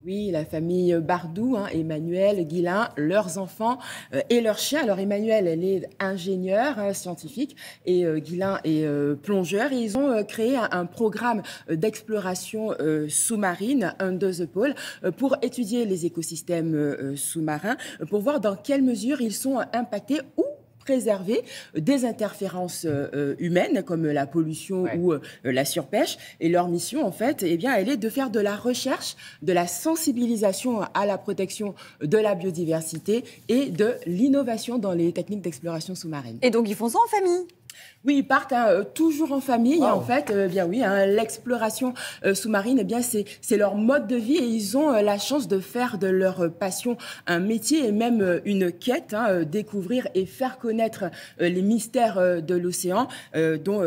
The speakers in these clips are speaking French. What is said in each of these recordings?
Oui, la famille Bardou, hein, Emmanuel, Guillain, leurs enfants et leurs chiens. Alors Emmanuel, elle est ingénieure scientifique et Guillain est plongeur. Et ils ont créé un programme d'exploration sous-marine, Under the Pole, pour étudier les écosystèmes sous-marins, pour voir dans quelle mesure ils sont impactés ou préserver des interférences humaines comme la pollution Ouais. ou la surpêche. Et leur mission, en fait, eh bien, elle est de faire de la recherche, de la sensibilisation à la protection de la biodiversité et de l'innovation dans les techniques d'exploration sous-marine. Et donc, ils font ça en famille? Oui, ils partent toujours en famille. Wow. En fait, bien oui, hein, l'exploration sous-marine, eh bien c'est leur mode de vie et ils ont la chance de faire de leur passion un métier et même une quête, hein, découvrir et faire connaître les mystères de l'océan, dont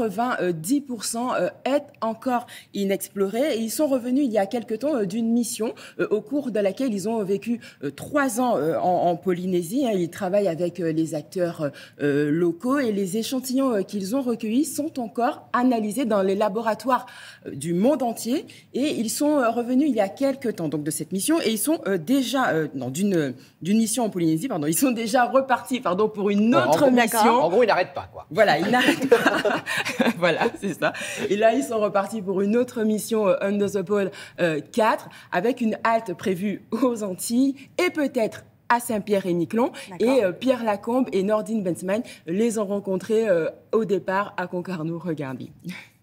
90% est encore inexploré. Et ils sont revenus il y a quelque temps d'une mission au cours de laquelle ils ont vécu 3 ans en Polynésie. Hein. Ils travaillent avec les acteurs locaux et les échantillons qu'ils ont recueillis sont encore analysés dans les laboratoires du monde entier et ils sont revenus il y a quelques temps donc de cette mission et ils sont déjà d'une mission en Polynésie, pardon, ils sont déjà repartis pour une autre mission. En gros, il n'arrête pas, quoi. Voilà, ils n'arrêtent pas. Voilà, c'est ça. Et là, ils sont repartis pour une autre mission Under the Pole 4 avec une halte prévue aux Antilles et peut-être à Saint-Pierre-et-Miquelon. Et Pierre Lacombe et Nordine Bensman les ont rencontrés au départ à Concarneau. Regardez.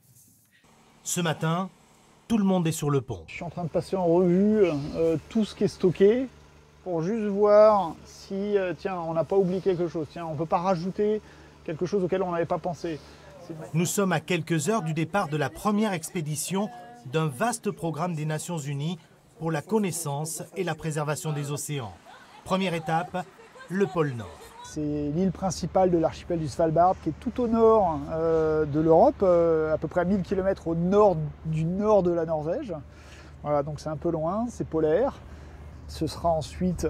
Ce matin, tout le monde est sur le pont. Je suis en train de passer en revue tout ce qui est stocké pour juste voir si, tiens, on n'a pas oublié quelque chose. Tiens, on ne peut pas rajouter quelque chose auquel on n'avait pas pensé. Nous sommes à quelques heures du départ de la première expédition d'un vaste programme des Nations Unies pour la connaissance et la préservation des océans. Première étape, le pôle Nord. C'est l'île principale de l'archipel du Svalbard qui est tout au nord de l'Europe, à peu près à 1000 km au nord du nord de la Norvège. Voilà, donc c'est un peu loin, c'est polaire. Ce sera ensuite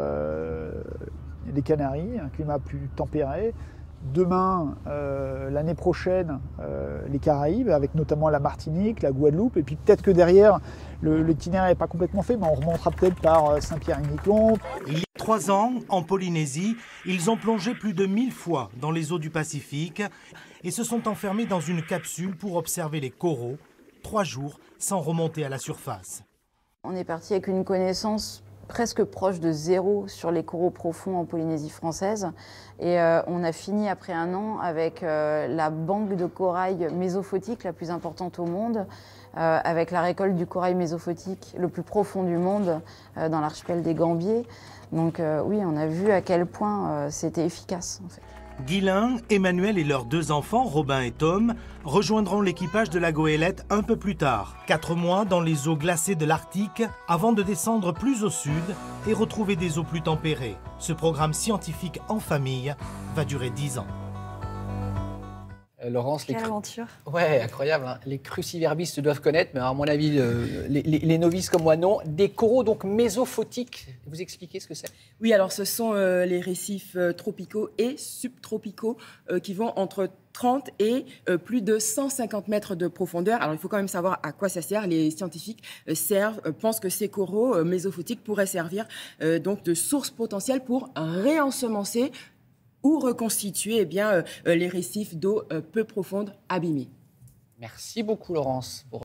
les Canaries, un climat plus tempéré. Demain, l'année prochaine, les Caraïbes, avec notamment la Martinique, la Guadeloupe. Et puis peut-être que derrière, l'itinéraire n'est pas complètement fait, mais on remontera peut-être par Saint-Pierre-et-Miquelon. Il y a 3 ans, en Polynésie, ils ont plongé plus de 1000 fois dans les eaux du Pacifique et se sont enfermés dans une capsule pour observer les coraux, 3 jours sans remonter à la surface. On est parti avec une connaissance presque proche de zéro sur les coraux profonds en Polynésie française. Et on a fini après 1 an avec la banque de corail mésophotique la plus importante au monde, avec la récolte du corail mésophotique le plus profond du monde dans l'archipel des Gambiers. Donc oui, on a vu à quel point c'était efficace en fait. Guillain, Emmanuel et leurs 2 enfants, Robin et Tom, rejoindront l'équipage de la Goélette un peu plus tard. 4 mois dans les eaux glacées de l'Arctique, avant de descendre plus au sud et retrouver des eaux plus tempérées. Ce programme scientifique en famille va durer 10 ans. Laurence, Quelle aventure! Ouais, incroyable. Hein. Les cruciverbistes doivent connaître, mais à mon avis, les novices comme moi, non. Des coraux donc mésophotiques. Vous expliquez ce que c'est? Oui, alors ce sont les récifs tropicaux et subtropicaux qui vont entre 30 et plus de 150 mètres de profondeur. Alors, il faut quand même savoir à quoi ça sert. Les scientifiques pensent que ces coraux mésophotiques pourraient servir donc de source potentielle pour réensemencer ou reconstituer eh bien, les récifs d'eau peu profonde abîmés. Merci beaucoup, Laurence.